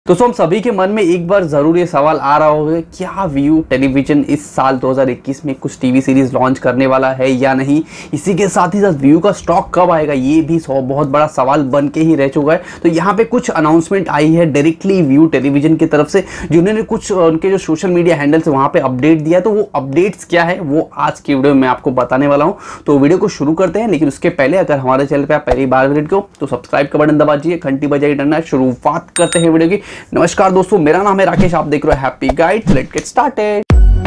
दोस्तों हम सभी के मन में एक बार जरूर ये सवाल आ रहा होगा, क्या व्यू टेलीविजन इस साल 2021 में कुछ टीवी सीरीज लॉन्च करने वाला है या नहीं। इसी के साथ ही साथ व्यू का स्टॉक कब आएगा, ये भी बहुत बड़ा सवाल बन के ही रह चुका है। तो यहाँ पे कुछ अनाउंसमेंट आई है डायरेक्टली व्यू टेलीविजन की तरफ से, जिन्होंने कुछ उनके जो सोशल मीडिया हैंडल्स है वहाँ पे अपडेट दिया। तो वो अपडेट्स क्या है वो आज की वीडियो में आपको बताने वाला हूँ। तो वीडियो को शुरू करते हैं, लेकिन उसके पहले अगर हमारे चैनल पर आप पहली बार विजिट करो तो सब्सक्राइब का बटन दबा दीजिए, घंटी बजाइए डरना। शुरुआत करते हैं वीडियो की। नमस्कार दोस्तों, मेरा नाम है राकेश, आप देख रहे हो Happy Guide. Let's get started.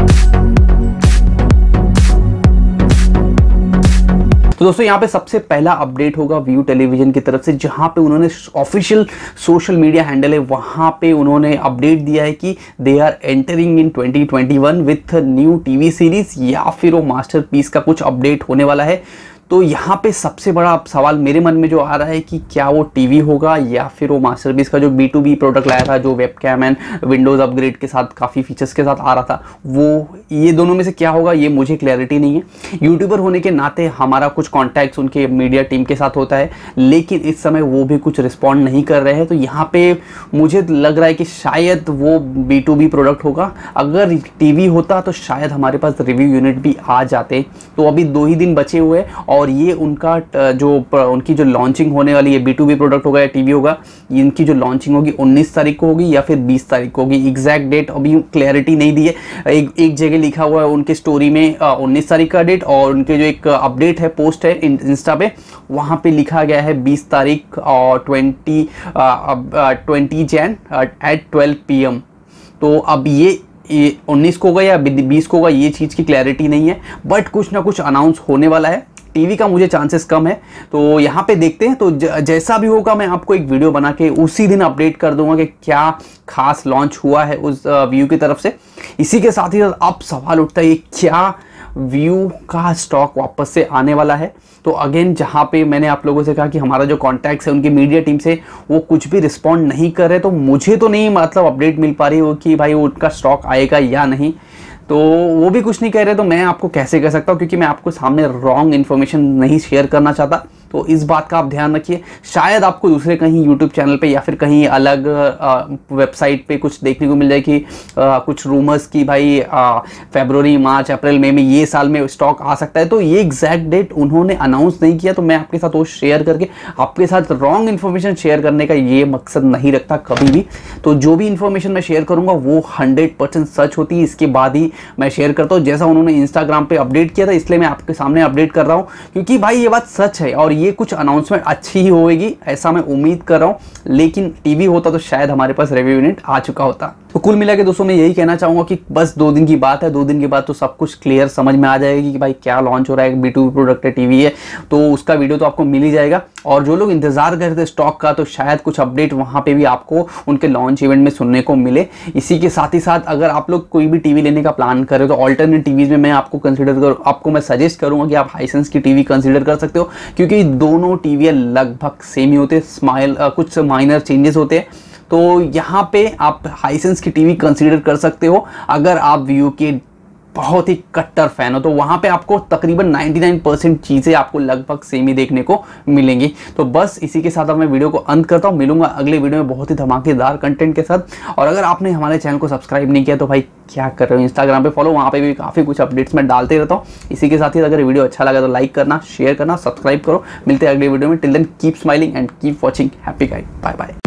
तो दोस्तों यहाँ पे सबसे पहला अपडेट होगा व्यू टेलीविजन की तरफ से, जहां पे उन्होंने ऑफिशियल सोशल मीडिया हैंडल है वहां पे उन्होंने अपडेट दिया है कि they are entering in 2021 with new TV series, या फिर वो मास्टरपीस का कुछ अपडेट होने वाला है। तो यहाँ पे सबसे बड़ा सवाल मेरे मन में जो आ रहा है कि क्या वो टीवी होगा या फिर वो मास्टरपीस का जो B2B प्रोडक्ट लाया था, जो वेबकैम एंड विंडोज़ अपग्रेड के साथ काफ़ी फीचर्स के साथ आ रहा था, वो ये दोनों में से क्या होगा ये मुझे क्लैरिटी नहीं है। यूट्यूबर होने के नाते हमारा कुछ कॉन्टैक्ट्स उनके मीडिया टीम के साथ होता है, लेकिन इस समय वो भी कुछ रिस्पॉन्ड नहीं कर रहे हैं। तो यहाँ पे मुझे लग रहा है कि शायद वो B2B प्रोडक्ट होगा। अगर टीवी होता तो शायद हमारे पास रिव्यू यूनिट भी आ जाते। तो अभी 2 ही दिन बचे हुए हैं और ये उनका उनकी जो लॉन्चिंग होने वाली है, B2B प्रोडक्ट होगा या टीवी होगा, इनकी जो लॉन्चिंग होगी 19 तारीख को होगी या फिर 20 तारीख को होगी। एग्जैक्ट डेट अभी क्लैरिटी नहीं दी है। एक जगह लिखा हुआ है उनके स्टोरी में 19 तारीख का डेट, और उनके जो एक अपडेट है पोस्ट है इंस्टा पे, वहाँ पे लिखा गया है 20 तारीख और 20 जैन एट 12 PM। तो अब ये 19 को होगा या 20 को होगा ये चीज़ की क्लैरिटी नहीं है, बट कुछ ना कुछ अनाउंस होने वाला है। टीवी का मुझे चांसेस कम है, तो यहाँ पे देखते हैं। तो जैसा भी होगा मैं आपको एक वीडियो बना के उसी दिन अपडेट कर दूंगा कि क्या खास लॉन्च हुआ है उस व्यू की तरफ से। इसी के साथ ही अब सवाल उठता है क्या व्यू का स्टॉक वापस से आने वाला है। तो अगेन जहाँ पे मैंने आप लोगों से कहा कि हमारा जो कॉन्टैक्ट्स है उनकी मीडिया टीम से, वो कुछ भी रिस्पॉन्ड नहीं कर रहे, तो मुझे तो नहीं मतलब अपडेट मिल पा रही हो कि भाई उनका स्टॉक आएगा या नहीं। तो वो भी कुछ नहीं कह रहे, तो मैं आपको कैसे कह सकता हूँ, क्योंकि मैं आपको सामने रॉन्ग इन्फॉर्मेशन नहीं शेयर करना चाहता। तो इस बात का आप ध्यान रखिए। शायद आपको दूसरे कहीं यूट्यूब चैनल पे या फिर कहीं अलग वेबसाइट पे कुछ देखने को मिल जाए कि कुछ रूमर्स की भाई फरवरी, मार्च, अप्रैल, मई में ये साल में स्टॉक आ सकता है। तो ये एग्जैक्ट डेट उन्होंने अनाउंस नहीं किया, तो मैं आपके साथ वो शेयर करके आपके साथ रॉन्ग इन्फॉर्मेशन शेयर करने का ये मकसद नहीं रखता कभी भी। तो जो भी इन्फॉर्मेशन मैं शेयर करूँगा वो 100% सच होती है, इसके बाद ही मैं शेयर करता हूँ। जैसा उन्होंने इंस्टाग्राम पे अपडेट किया था, इसलिए मैं आपके सामने अपडेट कर रहा हूँ, क्योंकि भाई ये बात सच है और ये कुछ अनाउंसमेंट अच्छी ही होगी, ऐसा मैं उम्मीद कर रहा हूँ। लेकिन टीवी होता तो शायद हमारे पास रिव्यू यूनिट आ चुका होता। तो कुल मिला के दोस्तों मैं यही कहना चाहूँगा कि बस 2 दिन की बात है, 2 दिन के बाद तो सब कुछ क्लियर समझ में आ जाएगी कि भाई क्या लॉन्च हो रहा है। B2B प्रोडक्ट है, टीवी है, तो उसका वीडियो तो आपको मिल ही जाएगा। और जो लोग इंतजार कर रहे थे स्टॉक का, तो शायद कुछ अपडेट वहाँ पे भी आपको उनके लॉन्च इवेंट में सुनने को मिले। इसी के साथ ही साथ अगर आप लोग कोई भी टीवी लेने का प्लान कर रहे हो तो ऑल्टरनेट टीवीज में मैं आपको मैं सजेस्ट करूँगा कि आप हाइसेंस की टीवी कंसिडर कर सकते हो, क्योंकि दोनों टीवी लगभग सेम ही होते हैं, कुछ माइनर चेंजेस होते हैं। तो यहाँ पे आप हाइसेंस की टीवी कंसीडर कर सकते हो अगर आप व्यू के बहुत ही कट्टर फैन हो। तो वहाँ पे आपको तकरीबन 99% चीज़ें आपको लगभग सेम ही देखने को मिलेंगी। तो बस इसी के साथ अब मैं वीडियो को अंत करता हूँ। मिलूंगा अगले वीडियो में बहुत ही धमाकेदार कंटेंट के साथ। और अगर आपने हमारे चैनल को सब्सक्राइब नहीं किया तो भाई क्या कर रहे हो, इंस्टाग्राम पे फॉलो, वहाँ पे भी काफ़ी कुछ अपडेट्स मैं डालते रहता हूँ। इसी के साथ ही अगर वीडियो अच्छा लगा तो लाइक करना, शेयर करना, सब्सक्राइब करो। मिलते हैं अगले वीडियो में। Till then keep smiling and keep watching Happy Guide. Bye bye.